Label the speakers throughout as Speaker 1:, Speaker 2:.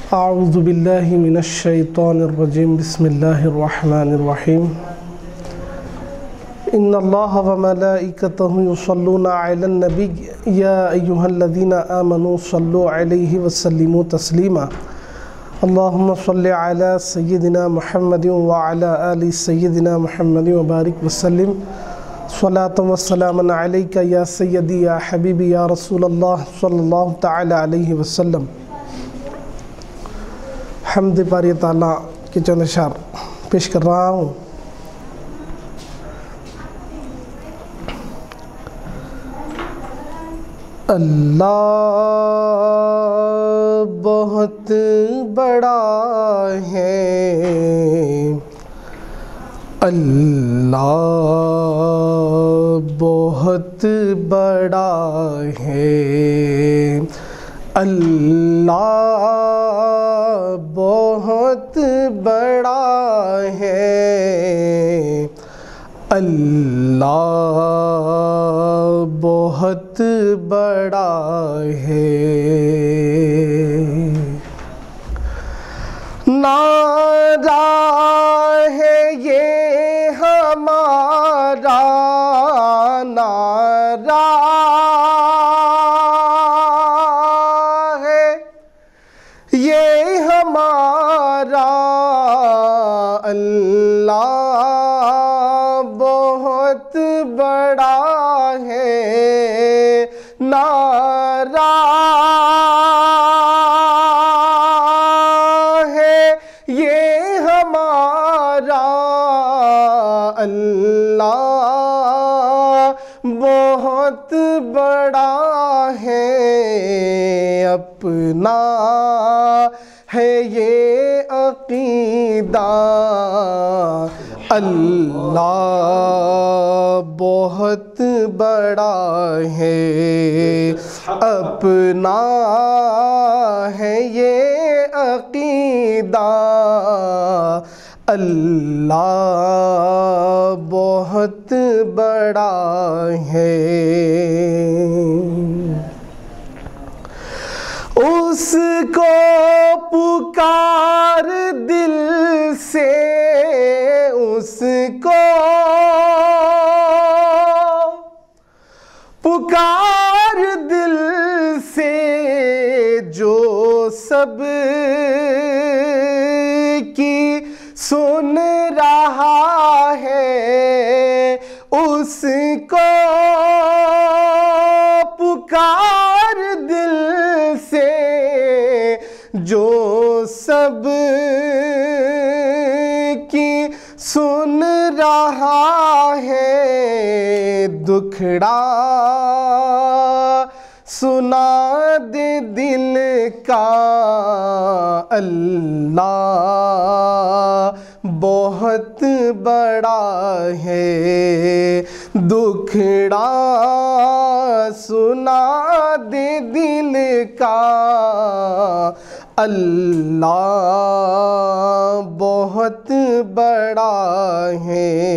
Speaker 1: اعوذ باللہ من الشیطان الرجیم بسم اللہ الرحمن الرحیم ان اللہ وملائکتہ یصلون علی النبی یا ایہا الذین آمنوا صلوا علیہ وسلموا تسلیما اللہم صلی علی سیدنا محمد وعلی آل سیدنا محمد وبارک وسلم صلاۃ وسلام علیک یا سیدی یا حبیبی یا رسول اللہ صلی اللہ تعالی علیہ وسلم۔ حمد باری تعالیٰ کے چند اشعار پیش کر رہا ہوں۔ اللہ بہت بڑا ہے، اللہ بہت بڑا ہے، اللہ بہت بڑا ہے، اللہ بہت بڑا ہے۔ نعرہ ہے یہ ہمارا، نعرہ ہے یہ ہمارا، اللہ بہت بڑا ہے، نعرہ ہے یہ ہمارا، اللہ بہت بڑا ہے، اپنا ہے یہ عقیدہ، اللہ بہت بڑا ہے، اپنا ہے یہ عقیدہ، اللہ بہت بڑا ہے۔ اس کو پکار دل سے، اس کو پکار دل سے، جو سب کی سن رہا ہے، اس کو پکار دل سے، جو سب کی سن رہا ہے، دکھڑا سنا دے دل کا، اللہ بہت بڑا ہے، دکھڑا سنا دے دل کا، اللہ بہت بڑا ہے۔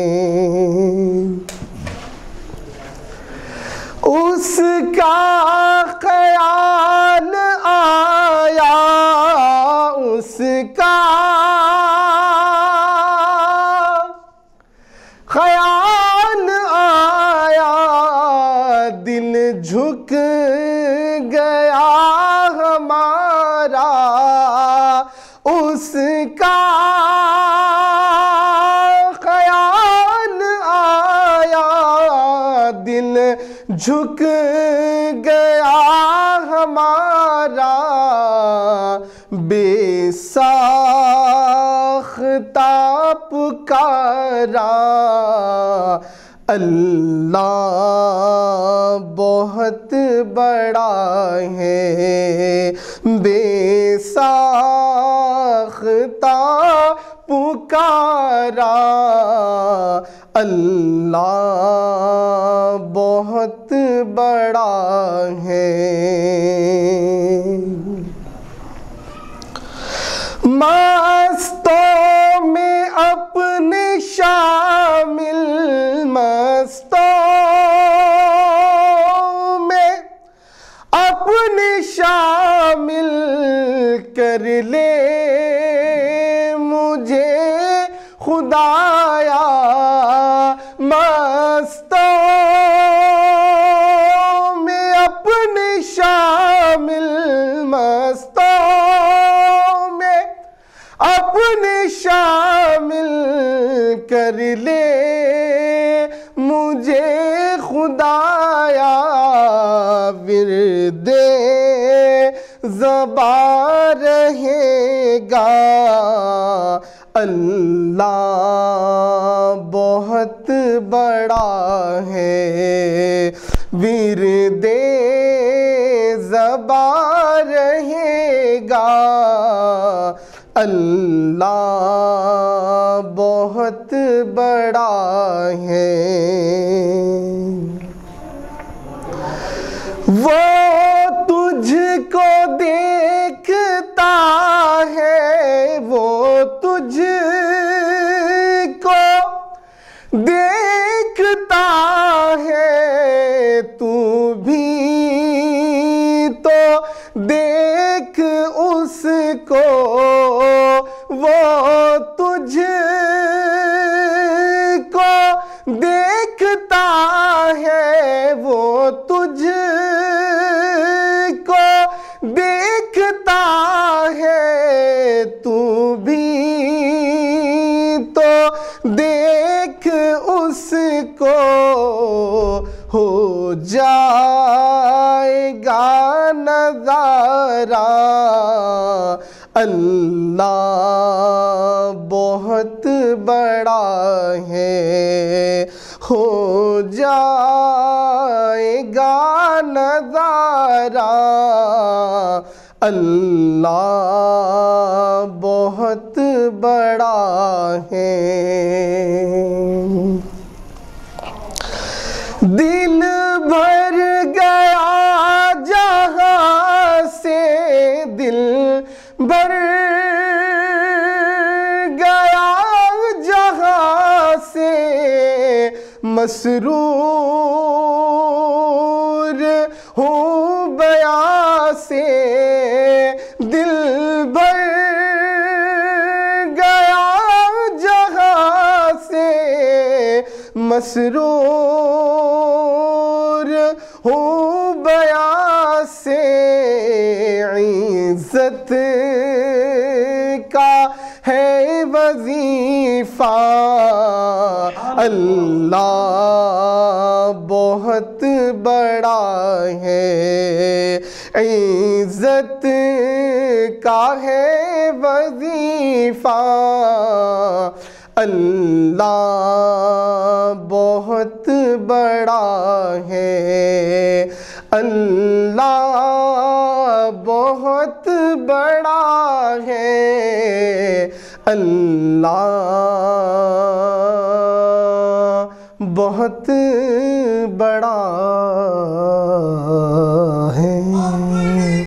Speaker 1: اس کا خیال آیا، اس کا خیال آیا، دل جھک گیا ہمارا، اس کا خیال آیا، دل جھک گیا ہمارا، بے ساختہ پکارا، اللہ بہت بڑا ہے، بے ساختہ پکارا، اللہ بہت بڑا ہے۔ مستوں میں اپنے شامل، مستوں میں اپنے شامل
Speaker 2: کر لے مجھے خدایا مستوں میں اپنے شامل، مستوں میں اپنے شامل کر لے مجھے خدایا، ورد زباں رہے گا اللہ بہت بڑا ہے، ورد زباں رہے گا اللہ بہت بڑا ہے۔ وہ تجھ کو دیکھتا ہے، وہ تجھ کو دیکھتا ہے، تو بھی تو دیکھ اس کو، وہ تجھ کو دیکھتا ہے، وہ تجھ کو دیکھتا ہے، تو بھی تو دیکھ اس کو، ہو جائے گا نظارہ اللہ بہت بڑا ہے، ہو جائے گا نظارہ اللہ بہت بڑا ہے۔ دل بھر گیا جہاں سے، دل بھر گیا جہاں سے، مسرور ہوں بیاں سے، دل بھر گیا جہاں سے، مسرور ہوں بیاں سے، عزت کا ہے وظیفہ اللہ بہت بڑا ہے، عزت کا ہے وظیفہ اللہ بہت بڑا ہے، اللہ بہت بڑا ہے، اللہ بہت بڑا ہے۔